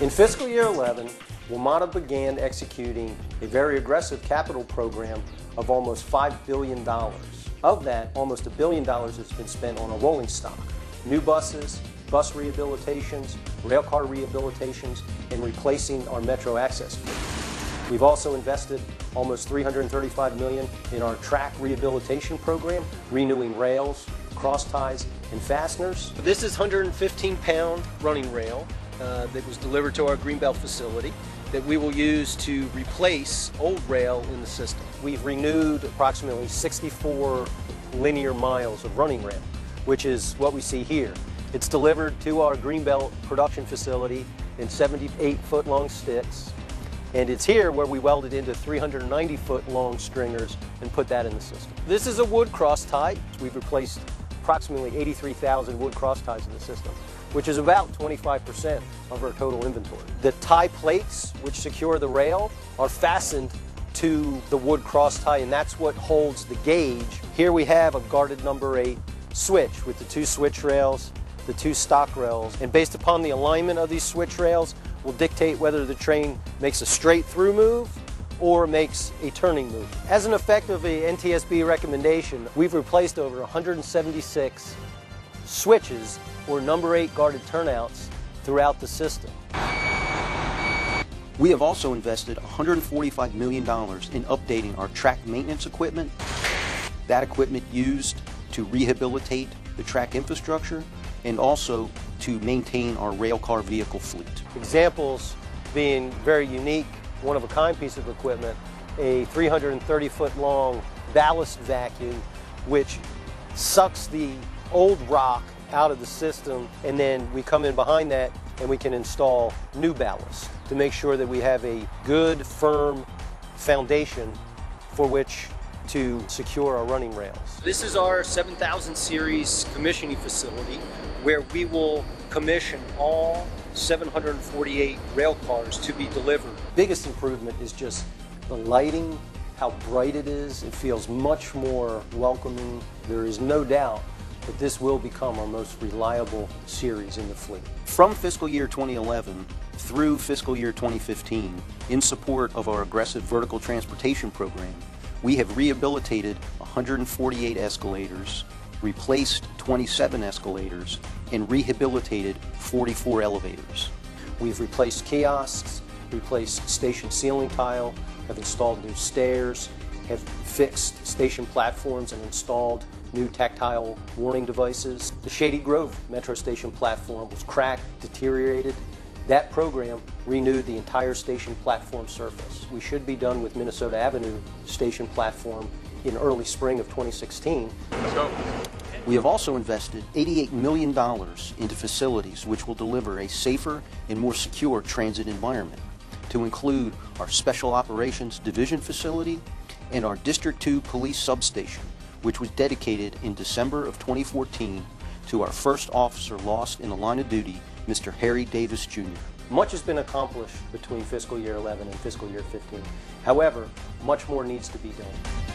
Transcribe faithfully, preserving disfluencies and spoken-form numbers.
In fiscal year eleven, WMATA began executing a very aggressive capital program of almost five billion dollars. Of that, almost a billion dollars has been spent on a rolling stock. New buses, bus rehabilitations, railcar rehabilitations, and replacing our metro access fleet. We've also invested almost three hundred thirty-five million dollars in our track rehabilitation program, renewing rails, cross ties, and fasteners. This is one hundred fifteen pound running rail uh, that was delivered to our Greenbelt facility that we will use to replace old rail in the system. We've renewed approximately sixty-four linear miles of running rail, which is what we see here. It's delivered to our Greenbelt production facility in seventy-eight foot long sticks, and it's here where we welded into three hundred ninety foot long stringers and put that in the system. This is a wood cross tie. We've replaced approximately eighty-three thousand wood cross ties in the system, which is about twenty-five percent of our total inventory. The tie plates, which secure the rail, are fastened to the wood cross tie, and that's what holds the gauge. Here we have a guarded number eight switch with the two switch rails, the two stock rails, and based upon the alignment of these switch rails will dictate whether the train makes a straight through move or makes a turning move. As an effect of a N T S B recommendation, we've replaced over one hundred seventy-six switches or number eight guarded turnouts throughout the system. We have also invested one hundred forty-five million dollars in updating our track maintenance equipment. That equipment used to rehabilitate the track infrastructure and also to maintain our railcar vehicle fleet. Examples being very unique, one-of-a-kind piece of equipment, a three hundred thirty foot long ballast vacuum which sucks the old rock out of the system, and then we come in behind that and we can install new ballast to make sure that we have a good, firm foundation for which to secure our running rails. This is our seven thousand series commissioning facility where we will commission all seven hundred forty-eight rail cars to be delivered. Biggest improvement is just the lighting, how bright it is. It feels much more welcoming. There is no doubt that this will become our most reliable series in the fleet. From fiscal year twenty eleven through fiscal year twenty fifteen, in support of our aggressive vertical transportation program, we have rehabilitated one hundred forty-eight escalators, replaced twenty-seven escalators, and rehabilitated forty-four elevators. We've replaced kiosks, replaced station ceiling tile, have installed new stairs, have fixed station platforms and installed new tactile warning devices. The Shady Grove Metro Station platform was cracked, deteriorated. That program renewed the entire station platform surface. We should be done with Minnesota Avenue Station platform in early spring of twenty sixteen. Let's go. We have also invested eighty-eight million dollars into facilities which will deliver a safer and more secure transit environment, to include our Special Operations Division facility and our District two Police Substation, which was dedicated in December of twenty fourteen to our first officer lost in the line of duty, Mister Harry Davis, Junior Much has been accomplished between fiscal year eleven and fiscal year fifteen. However, much more needs to be done.